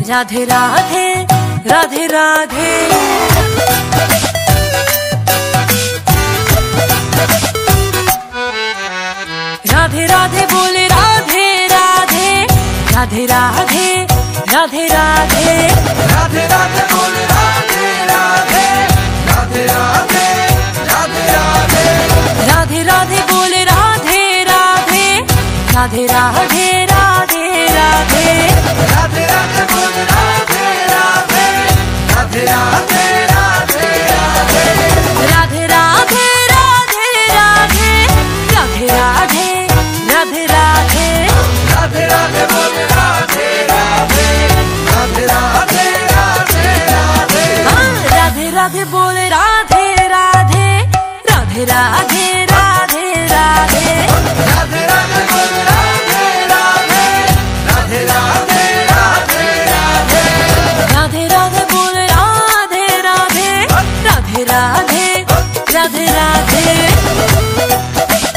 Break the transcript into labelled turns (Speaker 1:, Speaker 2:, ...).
Speaker 1: राधे राधे राधे राधे। राधे राधे बोले राधे राधे राधे राधे राधे राधे।
Speaker 2: राधे राधे बोले राधे राधे राधे राधे राधे राधे।
Speaker 1: राधे राधे बोले राधे राधे राधे राधे राधे राधे।
Speaker 2: राधे राधे बोले राधे राधे राधे राधे राधे राधे।
Speaker 1: राधे राधे राधे राधे राधे राधे राधे राधे।
Speaker 2: राधे राधे बोले राधे राधे राधे राधे राधे राधे।
Speaker 1: राधे राधे बोले राधे राधे राधे राधे राधे राधे।
Speaker 2: राधे राधे बोले राधे राधे राधे राधे राधे राधे।
Speaker 1: राधे राधे बोले राधे राधे राधे राधे राधे राधे।